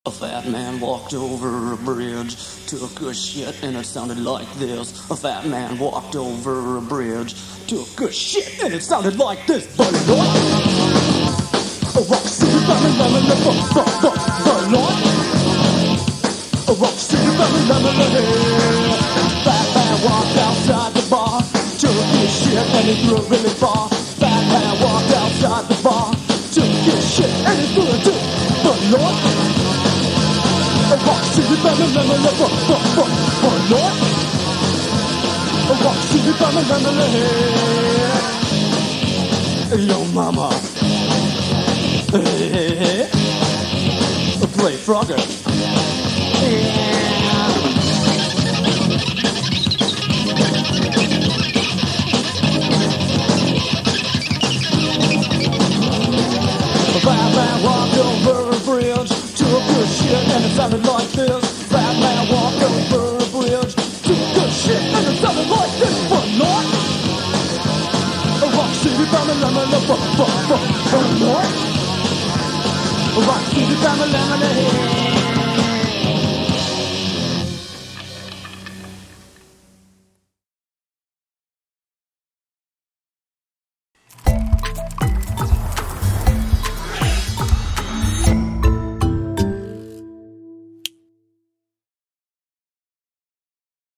A fat man walked over a bridge, took a shit, and it sounded like this. A fat man walked over a bridge, took a shit, and it sounded like this. Beloit. A rock city family, beloit. A rock city family, fat man walked outside the bar, took his shit, and he threw it really far. Fat man walked outside the bar, took his shit, and he threw it to Beloit. A rock city family, beloit. A rock city family, yo mama, play Frogger. Fat man walked over a bridge, took a shit, and it sounded like this. Fat man walked over a bridge, took a shit, and it sounded like this. Beloit. A rock city family, Beloit. A rock city family,